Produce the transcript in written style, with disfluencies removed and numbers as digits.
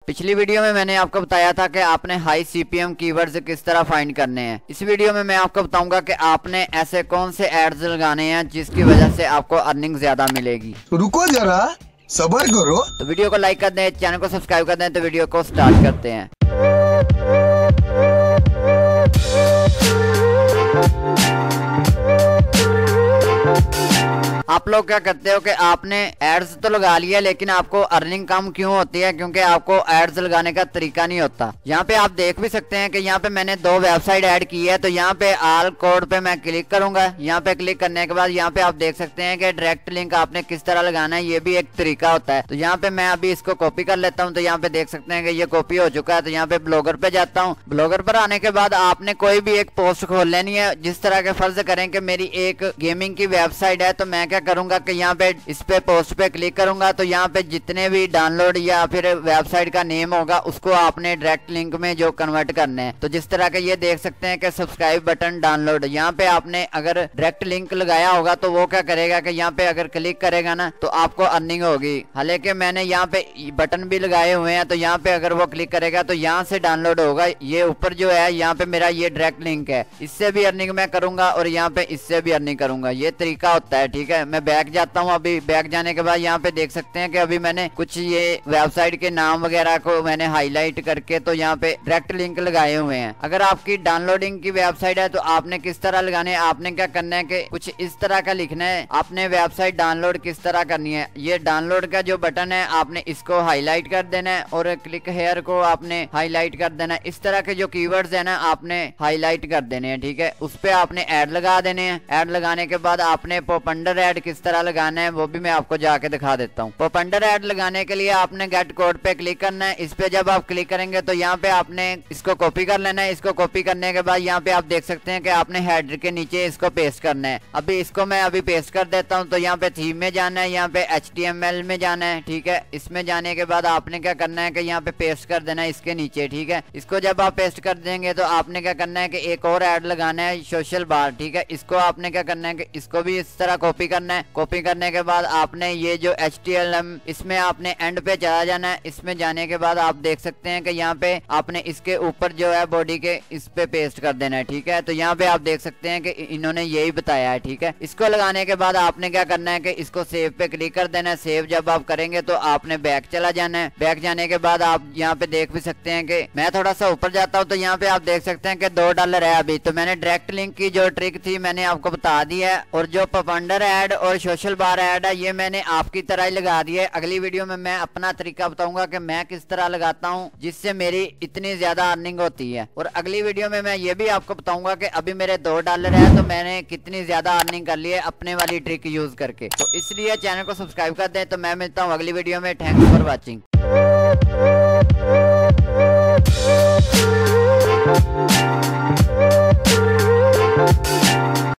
पिछली वीडियो में मैंने आपको बताया था कि आपने हाई सीपीएम कीवर्ड्स किस तरह फाइंड करने हैं। इस वीडियो में मैं आपको बताऊंगा कि आपने ऐसे कौन से एड्स लगाने हैं जिसकी वजह से आपको अर्निंग ज्यादा मिलेगी। रुको जरा, सब्र करो। तो वीडियो को लाइक कर दें, चैनल को सब्सक्राइब कर दें। तो वीडियो को स्टार्ट करते हैं। आप लोग क्या करते हो कि आपने एड्स तो लगा लिया लेकिन आपको अर्निंग कम क्यों होती है? क्योंकि आपको एड्स लगाने का तरीका नहीं होता। यहाँ पे आप देख भी सकते हैं कि यहाँ पे मैंने 2 वेबसाइट ऐड की है। तो यहाँ पे ऑल कोड पे मैं क्लिक करूंगा। यहाँ पे क्लिक करने के बाद यहाँ पे आप देख सकते हैं कि डायरेक्ट लिंक आपने किस तरह लगाना है, ये भी एक तरीका होता है। तो यहाँ पे मैं अभी इसको कॉपी कर लेता हूँ। तो यहाँ पे देख सकते हैं कि ये कॉपी हो चुका है। तो यहाँ पे ब्लॉगर पे जाता हूँ। ब्लॉगर पर आने के बाद आपने कोई भी एक पोस्ट खोल लेनी है। जिस तरह के फर्ज करें कि मेरी एक गेमिंग की वेबसाइट है, तो मैं क्या करूंगा कि यहाँ पे इस पे पोस्ट पे क्लिक करूंगा। तो यहाँ पे जितने भी डाउनलोड या फिर वेबसाइट का नेम होगा उसको आपने डायरेक्ट लिंक में जो कन्वर्ट करने हैं। तो जिस तरह के ये देख सकते हैं कि सब्सक्राइब बटन डाउनलोड, यहाँ पे आपने अगर डायरेक्ट लिंक लगाया होगा तो वो क्या करेगा कि यहाँ पे अगर क्लिक करेगा ना तो आपको अर्निंग होगी। हालांकि मैंने यहाँ पे बटन भी लगाए हुए हैं। तो यहाँ पे अगर वो क्लिक करेगा तो यहाँ से डाउनलोड होगा। ये ऊपर जो है यहाँ पे मेरा ये डायरेक्ट लिंक है, इससे भी अर्निंग मैं करूंगा और यहाँ पे इससे भी अर्निंग करूंगा। ये तरीका होता है, ठीक है। मैं बैक जाता हूँ। अभी बैक जाने के बाद यहाँ पे देख सकते हैं कि अभी मैंने कुछ ये वेबसाइट के नाम वगैरह को मैंने हाईलाइट करके तो यहाँ पे डायरेक्ट लिंक लगाए हुए हैं। अगर आपकी डाउनलोडिंग की वेबसाइट है तो आपने किस तरह लगाने है, आपने क्या करना है कि कुछ इस तरह का लिखना है। आपने वेबसाइट डाउनलोड किस तरह करनी है, ये डाउनलोड का जो बटन है आपने इसको हाईलाइट कर देना है और क्लिक हेयर को आपने हाईलाइट कर देना है। इस तरह के जो कीवर्ड्स है ना आपने हाईलाइट कर देने हैं, ठीक है। उस पे आपने ऐड लगा देने हैं। ऐड लगाने के बाद आपने पॉपंडर ऐड किस तरह लगाना है वो भी मैं आपको जाके दिखा देता हूँ। पॉपंडर ऐड लगाने के लिए आपने गेट कोड पे क्लिक करना है। इस पे जब आप क्लिक करेंगे तो यहाँ पे आपने इसको कॉपी कर लेना है। इसको कॉपी करने के बाद यहाँ पे आप देख सकते हैं कि आपने हेडर के नीचे इसको पेस्ट करना है। अभी इसको मैं अभी पेस्ट कर देता हूँ। तो यहाँ पे थीम में जाना है, यहाँ पे HTML में जाना है, ठीक है। इसमें जाने के बाद आपने क्या करना है कि यहाँ पे पेस्ट कर देना है इसके नीचे, ठीक है। इसको जब आप पेस्ट कर देंगे तो आपने क्या करना है कि एक और ऐड लगाना है, सोशल बार, ठीक है। इसको आपने क्या करना है कि इसको भी इस तरह कॉपी करना है। कॉपी करने के बाद आपने ये जो HTML इसमें आपने एंड पे चला जाना है। इसमें जाने के बाद आप देख सकते हैं कि यहाँ पे आपने इसके ऊपर जो है बॉडी के इस पे पेस्ट कर देना है, ठीक है। तो यहाँ पे आप देख सकते हैं कि इन्होंने यही बताया है, ठीक है। इसको लगाने के बाद आपने क्या करना है कि इसको सेव पे क्लिक कर देना है। सेव जब आप करेंगे तो आपने बैक चला जाना है। बैक जाने के बाद आप यहाँ पे देख भी सकते हैं कि मैं थोड़ा सा ऊपर जाता हूँ। तो यहाँ पे आप देख सकते हैं कि $2 है अभी। तो मैंने डायरेक्ट लिंक की जो ट्रिक थी मैंने आपको बता दी है। और जो पॉपंडर ऐड और सोशल बार ऐड है ये मैंने आपकी तरह ही लगा दी है। अगली वीडियो में मैं अपना तरीका बताऊंगा कि मैं किस तरह लगाता हूं जिससे मेरी इतनी ज्यादा अर्निंग होती है। और अगली वीडियो में मैं ये भी आपको बताऊंगा कि अभी मेरे $2 है तो मैंने कितनी ज्यादा अर्निंग कर ली है अपने वाली ट्रिक यूज करके। तो इसलिए चैनल को सब्सक्राइब कर दें। तो मैं मिलता हूँ अगली वीडियो में। Thanks for watching.